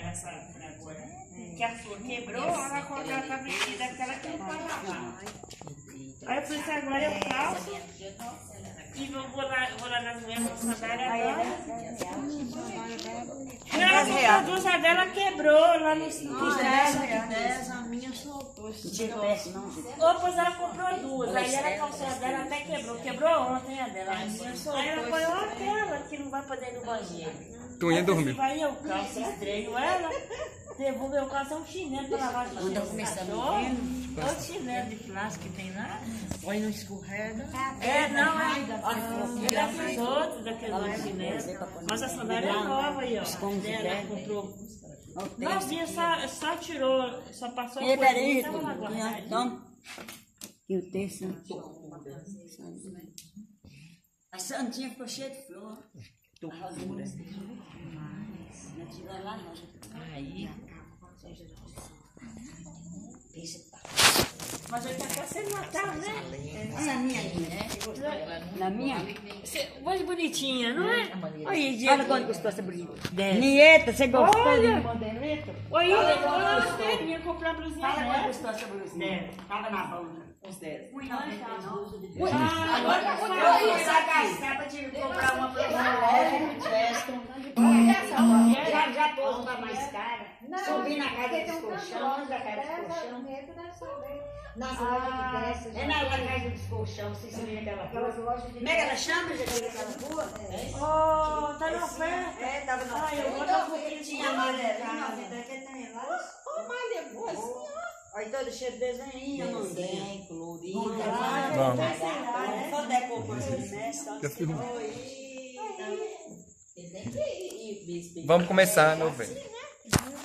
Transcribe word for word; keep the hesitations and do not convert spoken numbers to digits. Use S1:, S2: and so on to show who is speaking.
S1: essa agora. Que a flor quebrou, ela colocou a vestida daquela que não pode lavar. Aí eu falei assim, agora eu calço e vou, vou, lá, vou lá nas minhas sandálias agora. Não, ela comprou a blusa dela, quebrou lá no
S2: dez, a minha soltou.
S1: Ou pois ela comprou duas, aí ela calçou a dela até quebrou. Quebrou ontem a dela. Aí ela foi aquela que não vai poder ir no banheiro.
S3: Tu ia dormir.
S1: Aí eu calço, estreio ela, devolvo eu calço um chinelo para lavar de
S2: Quando eu começar
S1: cachorro. Outro chinelo de plástico que tem lá.
S2: Põe no escorrega.
S1: É, não, é. É daqueles outros, daqueles outros chinelos. Mas a sandália é nova aí, ó. Ela comprou. Novinha, só, só tirou, só passou
S2: E
S1: a
S2: peraí,
S1: coisa.
S2: então. E o texto. A santinha ficou cheia de flor. Aí.
S1: Mas eu quero ser Natal, né?
S2: Na minha linha. Na minha?
S1: Mais bonitinha, não é?
S2: Olha, olha quanto custou essa blusinha. Nieta, você gostou
S1: Olha.
S2: de modelito?
S1: Oi, eu gostei, vinha comprar blusinha
S2: Fala quanto
S1: dela.
S2: custou essa blusinha. Tava na banca. Uns dez. Ui,
S1: Agora
S2: eu vou começar a gastar pra te comprar uma blusinha leve, de festa. Já, já pôs pra mais cara. Subi na casa dos colchões, da casa dos colchões. É na casa dos colchões, vocês viram aquela rua. Como é que ela chama, gente, aquela rua?
S1: Oh, tá na oferta.
S2: É, tava na
S1: Ai, eu vou
S2: oferta.
S1: dar um pouquinho
S2: Tinha amarelinho, ó, malha boa assim, ó. Olha, todo cheio de desenho, mandei. Colorido.
S3: Vamos.
S2: Só decor de mestre.
S3: Já filmou.
S2: Oi.
S3: Vamos começar a novela.